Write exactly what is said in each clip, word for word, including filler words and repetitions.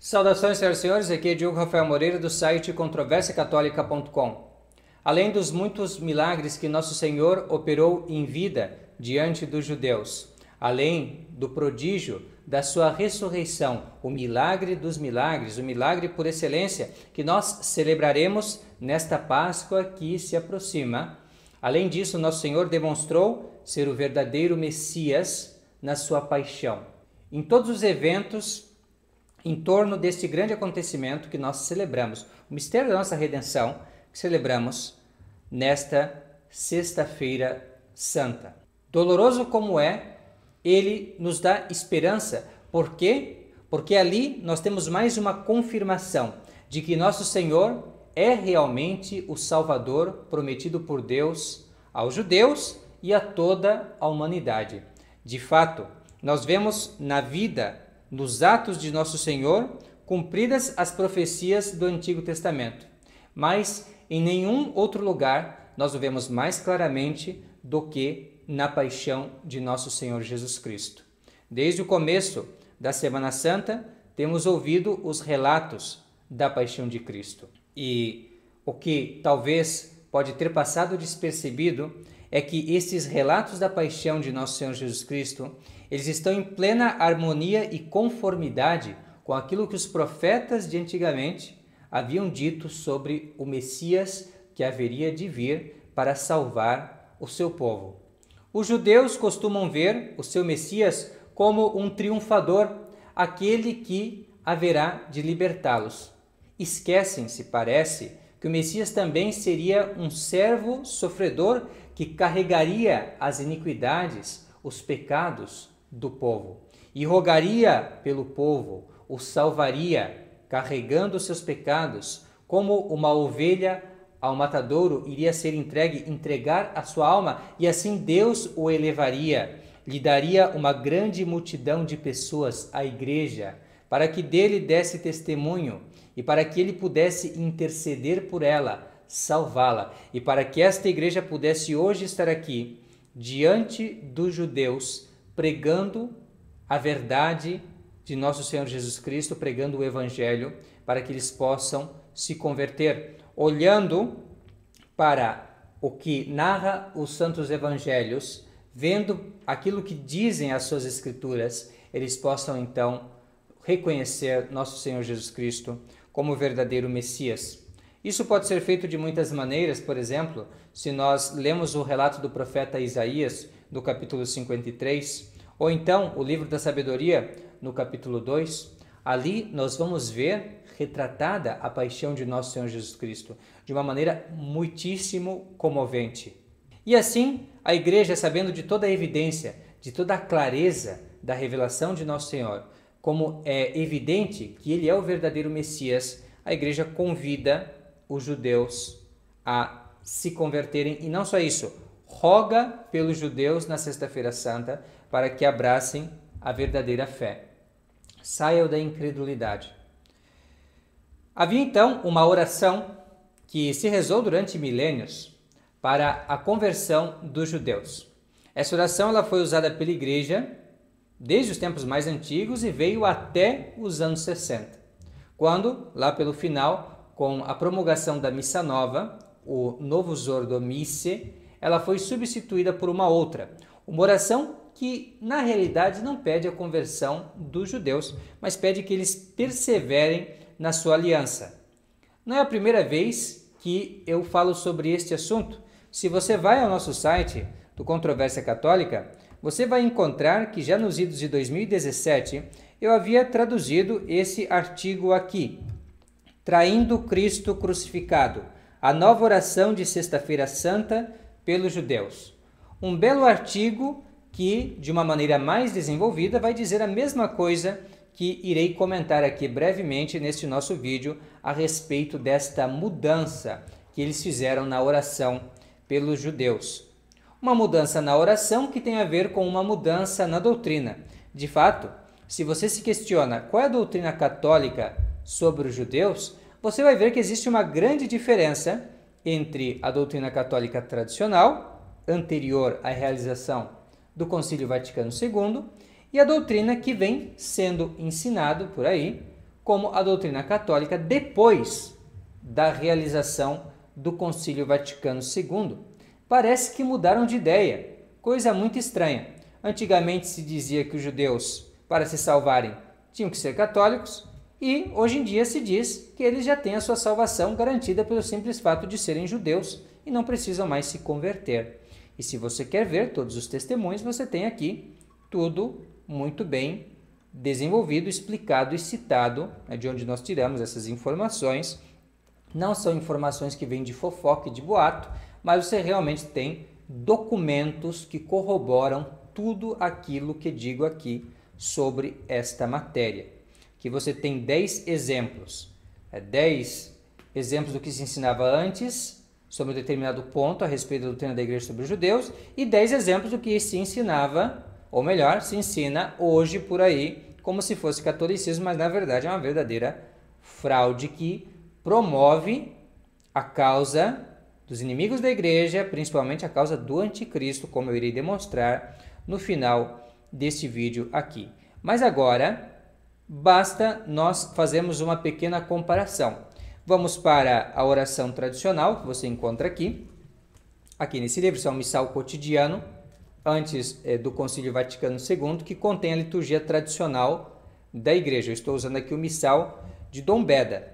Saudações, senhoras e senhores, aqui é Diogo Rafael Moreira do site controversia católica ponto com. Além dos muitos milagres que Nosso Senhor operou em vida diante dos judeus, além do prodígio da sua ressurreição, o milagre dos milagres, o milagre por excelência que nós celebraremos nesta Páscoa que se aproxima, além disso, Nosso Senhor demonstrou ser o verdadeiro Messias na sua paixão. Em todos os eventos em torno deste grande acontecimento que nós celebramos, o mistério da nossa redenção, que celebramos nesta Sexta-feira Santa. Doloroso como é, ele nos dá esperança. Por quê? Porque ali nós temos mais uma confirmação de que nosso Senhor é realmente o Salvador prometido por Deus aos judeus e a toda a humanidade. De fato, nós vemos na vida, nos atos de nosso Senhor, cumpridas as profecias do Antigo Testamento. Mas em nenhum outro lugar nós o vemos mais claramente do que na paixão de nosso Senhor Jesus Cristo. Desde o começo da Semana Santa, temos ouvido os relatos da paixão de Cristo. E o que talvez pode ter passado despercebido é que esses relatos da paixão de nosso Senhor Jesus Cristo, eles estão em plena harmonia e conformidade com aquilo que os profetas de antigamente haviam dito sobre o Messias que haveria de vir para salvar o seu povo. Os judeus costumam ver o seu Messias como um triunfador, aquele que haverá de libertá-los. Esquecem-se, parece, que o Messias também seria um servo sofredor que carregaria as iniquidades, os pecados do povo e rogaria pelo povo, o salvaria, carregando os seus pecados, como uma ovelha ao matadouro iria ser entregue, entregar a sua alma, e assim Deus o elevaria, lhe daria uma grande multidão de pessoas à igreja, para que dele desse testemunho e para que ele pudesse interceder por ela, salvá-la, e para que esta igreja pudesse hoje estar aqui, diante dos judeus, pregando a verdade de nosso Senhor Jesus Cristo, pregando o Evangelho, para que eles possam se converter, olhando para o que narra os santos evangelhos, vendo aquilo que dizem as suas escrituras, eles possam então reconhecer nosso Senhor Jesus Cristo como o verdadeiro Messias. Isso pode ser feito de muitas maneiras. Por exemplo, se nós lemos o relato do profeta Isaías, no capítulo cinquenta e três, ou então o livro da sabedoria, no capítulo dois, ali nós vamos ver retratada a paixão de nosso Senhor Jesus Cristo, de uma maneira muitíssimo comovente. E assim, a igreja, sabendo de toda a evidência, de toda a clareza da revelação de nosso Senhor, como é evidente que ele é o verdadeiro Messias, a igreja convida os judeus a se converterem, e não só isso, roga pelos judeus na Sexta-feira Santa para que abracem a verdadeira fé. Saiam da incredulidade. Havia então uma oração que se rezou durante milênios para a conversão dos judeus. Essa oração ela foi usada pela igreja desde os tempos mais antigos e veio até os anos sessenta, quando, lá pelo final, com a promulgação da Missa Nova, o Novus Ordo Missae, ela foi substituída por uma outra, uma oração que, na realidade, não pede a conversão dos judeus, mas pede que eles perseverem na sua aliança. Não é a primeira vez que eu falo sobre este assunto. Se você vai ao nosso site do Controvérsia Católica, você vai encontrar que já nos idos de dois mil e dezessete eu havia traduzido esse artigo aqui, Traindo Cristo Crucificado, a nova oração de Sexta-feira Santa pelos judeus. Um belo artigo que, de uma maneira mais desenvolvida, vai dizer a mesma coisa que irei comentar aqui brevemente neste nosso vídeo a respeito desta mudança que eles fizeram na oração pelos judeus. Uma mudança na oração que tem a ver com uma mudança na doutrina. De fato, se você se questiona qual é a doutrina católica sobre os judeus, você vai ver que existe uma grande diferença entre a doutrina católica tradicional, anterior à realização do Concílio Vaticano segundo, e a doutrina que vem sendo ensinado por aí como a doutrina católica depois da realização do Concílio Vaticano segundo. Parece que mudaram de ideia, coisa muito estranha. Antigamente se dizia que os judeus, para se salvarem, tinham que ser católicos, e hoje em dia se diz que eles já têm a sua salvação garantida pelo simples fato de serem judeus e não precisam mais se converter. E se você quer ver todos os testemunhos, você tem aqui tudo muito bem desenvolvido, explicado e citado, é de onde nós tiramos essas informações. Não são informações que vêm de fofoca e de boato, mas você realmente tem documentos que corroboram tudo aquilo que digo aqui sobre esta matéria. Que você tem dez exemplos, é, dez exemplos do que se ensinava antes sobre um determinado ponto a respeito da doutrina da igreja sobre os judeus e dez exemplos do que se ensinava, ou melhor, se ensina hoje por aí, como se fosse catolicismo, mas na verdade é uma verdadeira fraude que promove a causa dos inimigos da igreja, principalmente a causa do anticristo, como eu irei demonstrar no final deste vídeo aqui. Mas agora, basta nós fazermos uma pequena comparação. Vamos para a oração tradicional, que você encontra aqui, aqui nesse livro, isso é um missal cotidiano, antes é, do Concílio Vaticano segundo, que contém a liturgia tradicional da igreja. Eu estou usando aqui o missal de Dom Beda.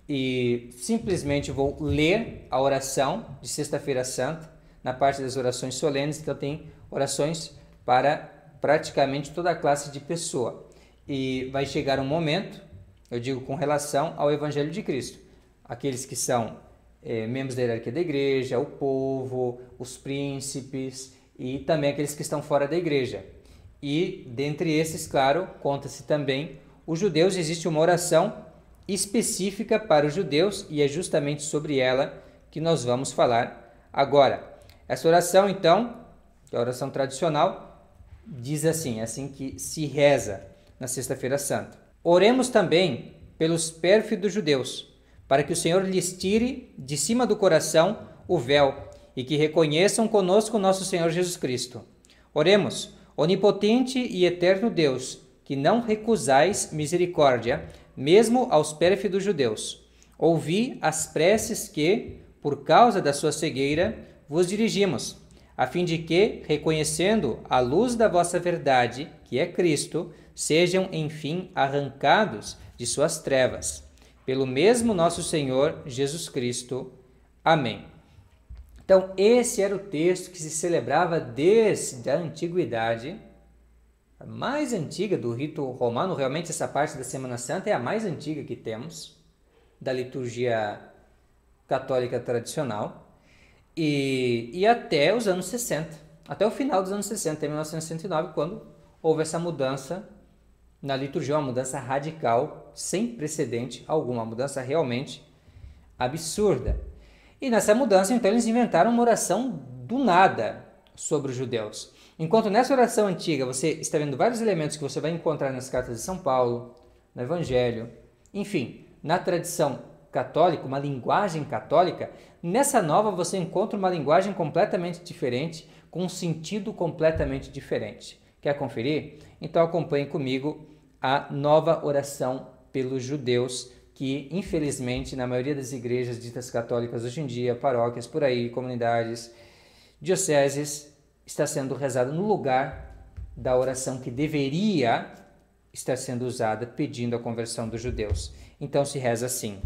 E simplesmente vou ler a oração de Sexta-feira Santa, na parte das orações solenes, então tem orações para praticamente toda a classe de pessoa. E vai chegar um momento, eu digo com relação ao Evangelho de Cristo, aqueles que são é, membros da hierarquia da igreja, o povo, os príncipes e também aqueles que estão fora da igreja. E dentre esses, claro, conta-se também os judeus. Existe uma oração específica para os judeus e é justamente sobre ela que nós vamos falar agora. Essa oração, então, que é a oração tradicional, diz assim, é assim que se reza na Sexta-feira Santa. Oremos também pelos pérfidos judeus, para que o Senhor lhes tire de cima do coração o véu e que reconheçam conosco nosso Senhor Jesus Cristo. Oremos, onipotente e eterno Deus, que não recusais misericórdia, mesmo aos pérfidos judeus. Ouvi as preces que, por causa da sua cegueira, vos dirigimos, a fim de que, reconhecendo a luz da vossa verdade, que é Cristo, sejam, enfim, arrancados de suas trevas. Pelo mesmo nosso Senhor Jesus Cristo. Amém. Então, esse era o texto que se celebrava desde a antiguidade, a mais antiga do rito romano. Realmente essa parte da Semana Santa é a mais antiga que temos da liturgia católica tradicional, e, e até os anos sessenta, até o final dos anos sessenta, em mil novecentos e sessenta e nove, quando houve essa mudança na liturgia, uma mudança radical, sem precedente alguma, uma mudança realmente absurda. E nessa mudança, então, eles inventaram uma oração do nada sobre os judeus. Enquanto nessa oração antiga você está vendo vários elementos que você vai encontrar nas cartas de São Paulo, no Evangelho, enfim, na tradição católica, uma linguagem católica, nessa nova você encontra uma linguagem completamente diferente, com um sentido completamente diferente. Quer conferir? Então acompanhe comigo a nova oração pelos judeus, que infelizmente na maioria das igrejas ditas católicas hoje em dia, paróquias por aí, comunidades, dioceses, está sendo rezada no lugar da oração que deveria estar sendo usada pedindo a conversão dos judeus. Então se reza assim: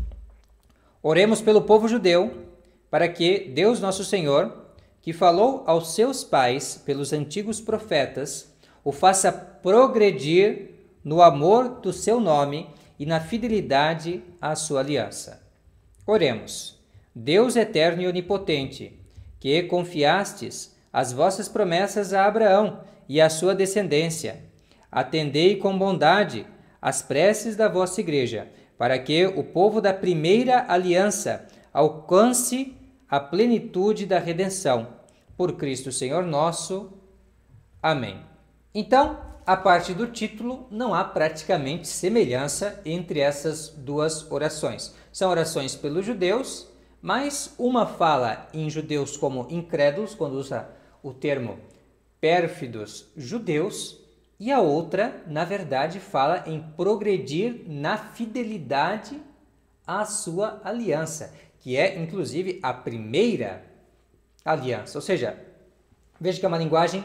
oremos pelo povo judeu, para que Deus nosso Senhor, que falou aos seus pais pelos antigos profetas, o faça progredir no amor do seu nome e na fidelidade à sua aliança. Oremos. Deus eterno e onipotente, que confiastes as vossas promessas a Abraão e à sua descendência, atendei com bondade as preces da vossa igreja, para que o povo da primeira aliança alcance a plenitude da redenção. Por Cristo Senhor nosso. Amém. Então, a parte do título, não há praticamente semelhança entre essas duas orações. São orações pelos judeus, mas uma fala em judeus como incrédulos, quando usa o termo pérfidos judeus, E a outra, na verdade, fala em progredir na fidelidade à sua aliança, que é, inclusive, a primeira aliança. Ou seja, veja que é uma linguagem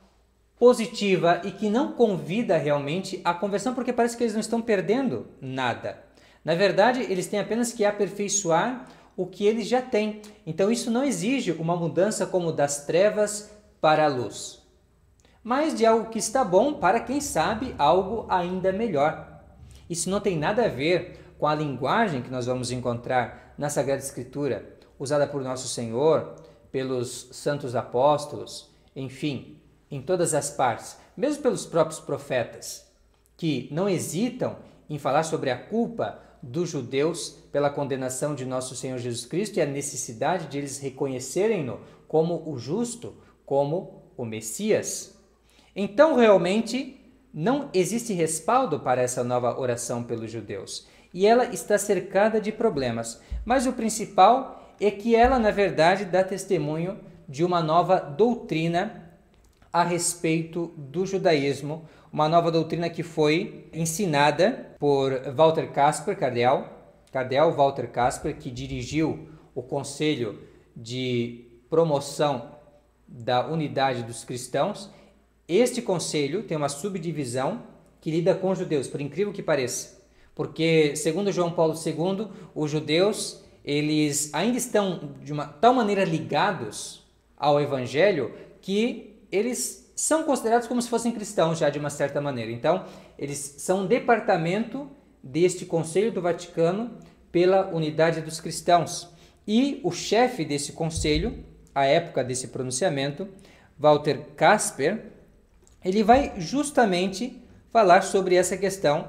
positiva e que não convida realmente à conversão, porque parece que eles não estão perdendo nada. Na verdade, eles têm apenas que aperfeiçoar o que eles já têm. Então, isso não exige uma mudança como das trevas para a luz, mas de algo que está bom para, quem sabe, algo ainda melhor. Isso não tem nada a ver com a linguagem que nós vamos encontrar na Sagrada Escritura, usada por Nosso Senhor, pelos santos apóstolos, enfim, em todas as partes, mesmo pelos próprios profetas, que não hesitam em falar sobre a culpa dos judeus pela condenação de Nosso Senhor Jesus Cristo e a necessidade de eles reconhecerem-no como o justo, como o Messias. Então, realmente, não existe respaldo para essa nova oração pelos judeus. E ela está cercada de problemas. Mas o principal é que ela, na verdade, dá testemunho de uma nova doutrina a respeito do judaísmo, uma nova doutrina que foi ensinada por Walter Kasper, cardeal, cardeal Walter Kasper, que dirigiu o Conselho de Promoção da Unidade dos Cristãos. Este conselho tem uma subdivisão que lida com os judeus, por incrível que pareça, porque, segundo João Paulo segundo, os judeus eles ainda estão de uma tal maneira ligados ao Evangelho que eles são considerados como se fossem cristãos já de uma certa maneira. Então, eles são um departamento deste Conselho do Vaticano pela unidade dos cristãos. E o chefe desse conselho, à época desse pronunciamento, Walter Kasper, ele vai justamente falar sobre essa questão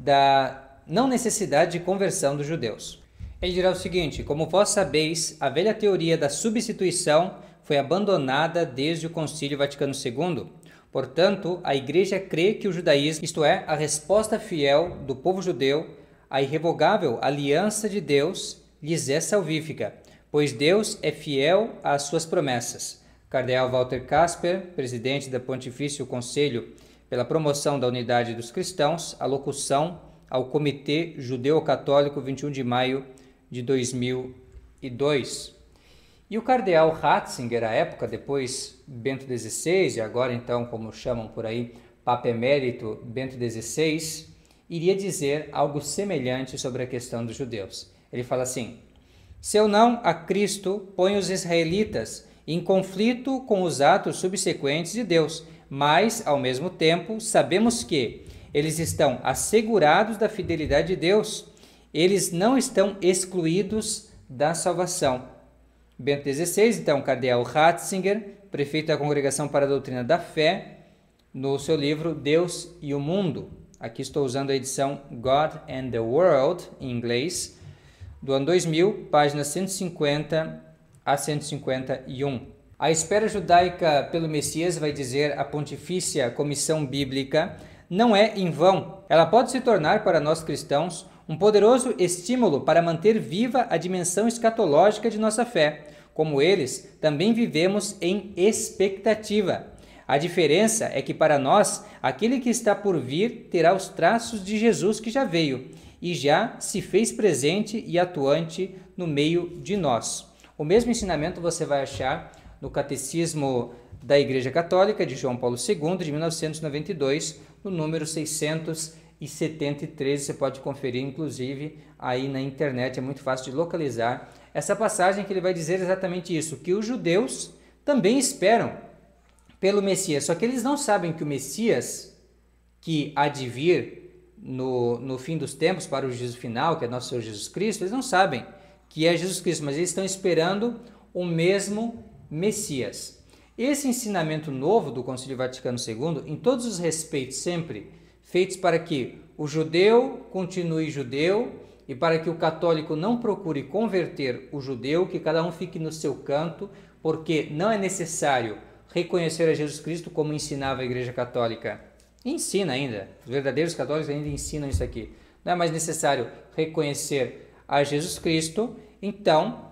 da não necessidade de conversão dos judeus. Ele dirá o seguinte: como vós sabeis, a velha teoria da substituição foi abandonada desde o Concílio Vaticano segundo. Portanto, a Igreja crê que o judaísmo, isto é, a resposta fiel do povo judeu à irrevogável aliança de Deus, lhes é salvífica, pois Deus é fiel às suas promessas. Cardeal Walter Kasper, presidente da Pontifício Conselho pela Promoção da Unidade dos Cristãos, alocução ao Comitê Judeu-Católico, vinte e um de maio de dois mil e dois. E o cardeal Ratzinger, à época, depois Bento dezesseis, e agora então, como chamam por aí, Papa Emérito Bento dezesseis, iria dizer algo semelhante sobre a questão dos judeus. Ele fala assim: seu não a Cristo põe os israelitas em conflito com os atos subsequentes de Deus, mas, ao mesmo tempo, sabemos que eles estão assegurados da fidelidade de Deus. Eles não estão excluídos da salvação. Bento dezesseis, então, cardeal Ratzinger, prefeito da Congregação para a Doutrina da Fé, no seu livro Deus e o Mundo. Aqui estou usando a edição God and the World, em inglês, do ano dois mil, páginas cento e cinquenta a cento e cinquenta e um. A espera judaica pelo Messias, vai dizer a Pontifícia Comissão Bíblica, não é em vão. Ela pode se tornar para nós cristãos um poderoso estímulo para manter viva a dimensão escatológica de nossa fé. Como eles, também vivemos em expectativa. A diferença é que para nós, aquele que está por vir terá os traços de Jesus que já veio e já se fez presente e atuante no meio de nós. O mesmo ensinamento você vai achar no Catecismo da Igreja Católica de João Paulo segundo, de mil novecentos e noventa e dois, no número seiscentos e setenta e três. Você pode conferir, inclusive, aí na internet, é muito fácil de localizar essa passagem que ele vai dizer exatamente isso, que os judeus também esperam pelo Messias, só que eles não sabem que o Messias que há de vir no, no fim dos tempos para o juízo final, que é nosso Senhor Jesus Cristo, eles não sabem que é Jesus Cristo, mas eles estão esperando o mesmo Messias. Esse ensinamento novo do Concílio Vaticano segundo, em todos os respeitos sempre feitos para que o judeu continue judeu e para que o católico não procure converter o judeu, que cada um fique no seu canto, porque não é necessário reconhecer a Jesus Cristo como ensinava a Igreja Católica. Ensina ainda, os verdadeiros católicos ainda ensinam isso aqui. Não é mais necessário reconhecer a Jesus Cristo. Então,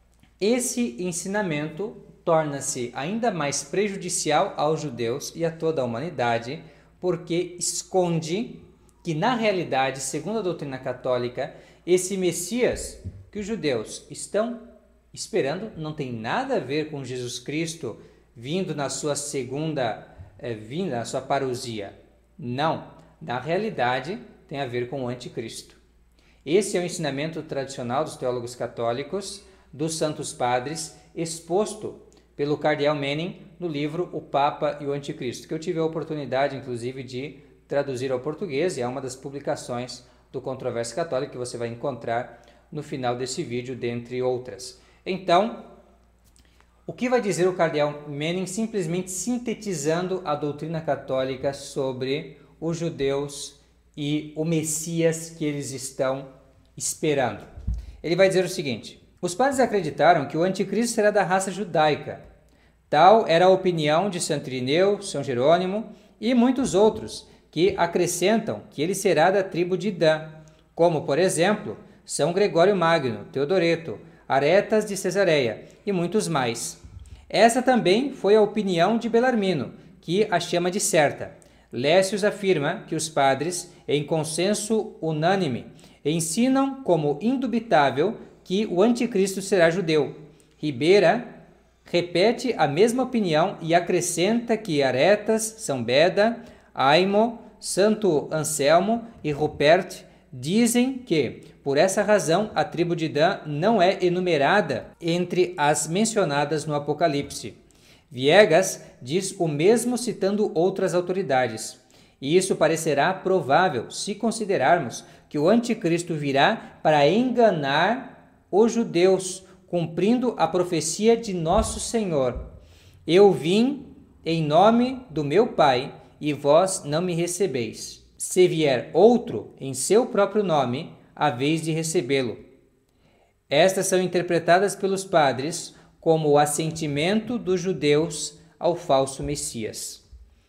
esse ensinamento torna-se ainda mais prejudicial aos judeus e a toda a humanidade, porque esconde que, na realidade, segundo a doutrina católica, esse Messias que os judeus estão esperando não tem nada a ver com Jesus Cristo vindo na sua segunda é, vinda, na sua parousia. Não, na realidade tem a ver com o anticristo. Esse é o ensinamento tradicional dos teólogos católicos, dos santos padres, exposto pelo cardeal Manning no livro O Papa e o Anticristo, que eu tive a oportunidade, inclusive, de traduzir ao português, e é uma das publicações do Controvérsia Católica que você vai encontrar no final desse vídeo, dentre outras. Então, o que vai dizer o cardeal Manning, simplesmente sintetizando a doutrina católica sobre os judeus e o Messias que eles estão esperando? Ele vai dizer o seguinte: os padres acreditaram que o anticristo será da raça judaica. Tal era a opinião de Santo Irineu, São Jerônimo e muitos outros, que acrescentam que ele será da tribo de Dan, como, por exemplo, São Gregório Magno, Teodoreto, Aretas de Cesareia e muitos mais. Essa também foi a opinião de Belarmino, que a chama de certa. Lécius afirma que os padres, em consenso unânime, ensinam como indubitável que o anticristo será judeu. Ribeira repete a mesma opinião e acrescenta que Aretas, São Beda, Aimo, Santo Anselmo e Rupert dizem que, por essa razão, a tribo de Dan não é enumerada entre as mencionadas no Apocalipse. Viegas diz o mesmo citando outras autoridades. E isso parecerá provável se considerarmos que o anticristo virá para enganar os judeus, cumprindo a profecia de nosso Senhor: eu vim em nome do meu Pai, e vós não me recebeis. Se vier outro em seu próprio nome, haveis de recebê-lo. Estas são interpretadas pelos padres como o assentimento dos judeus ao falso Messias.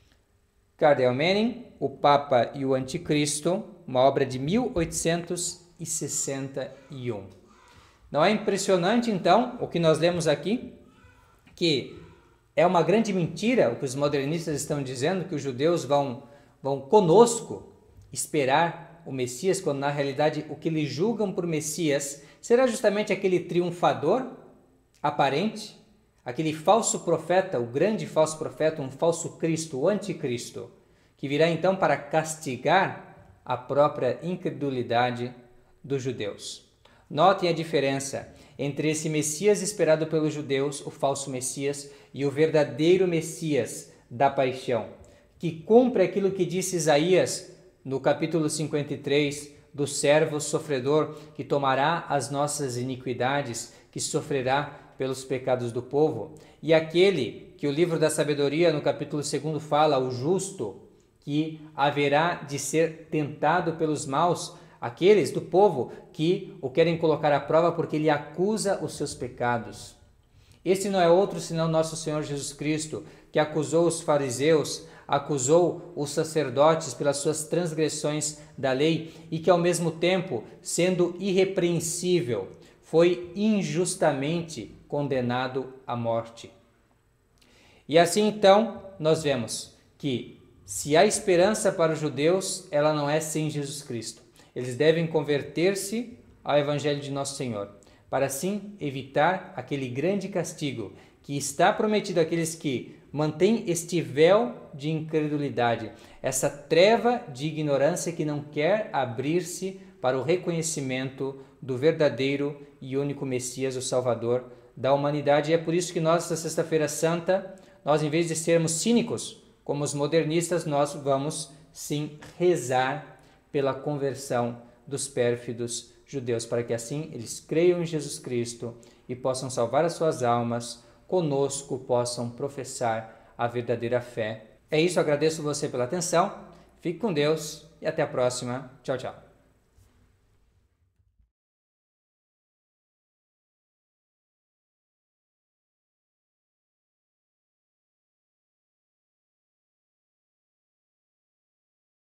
Cardeal Manning, O Papa e o Anticristo, uma obra de mil oitocentos e sessenta e um. Não é impressionante, então, o que nós lemos aqui? Que é uma grande mentira o que os modernistas estão dizendo, que os judeus vão, vão conosco esperar o Messias, quando na realidade o que eles julgam por Messias será justamente aquele triunfador aparente, aquele falso profeta, o grande falso profeta, um falso Cristo, o anticristo, que virá então para castigar a própria incredulidade dos judeus. Notem a diferença entre esse Messias esperado pelos judeus, o falso Messias, e o verdadeiro Messias da paixão, que cumpre aquilo que disse Isaías no capítulo cinquenta e três, do servo sofredor que tomará as nossas iniquidades, que sofrerá pelos pecados do povo, e aquele que o livro da sabedoria no capítulo segundo fala, o justo, que haverá de ser tentado pelos maus, aqueles do povo que o querem colocar à prova porque ele acusa os seus pecados. Este não é outro senão nosso Senhor Jesus Cristo, que acusou os fariseus, acusou os sacerdotes pelas suas transgressões da lei e que, ao mesmo tempo, sendo irrepreensível, foi injustamente condenado à morte. E assim, então, nós vemos que, se há esperança para os judeus, ela não é sem Jesus Cristo. Eles devem converter-se ao Evangelho de Nosso Senhor, para assim evitar aquele grande castigo que está prometido àqueles que mantêm este véu de incredulidade, essa treva de ignorância que não quer abrir-se para o reconhecimento do verdadeiro e único Messias, o Salvador da humanidade. E é por isso que nós, esta Sexta-feira Santa, nós, em vez de sermos cínicos, como os modernistas, nós vamos sim rezar pela conversão dos pérfidos judeus, para que assim eles creiam em Jesus Cristo e possam salvar as suas almas, conosco possam professar a verdadeira fé. É isso, agradeço você pela atenção, fique com Deus e até a próxima. Tchau, tchau.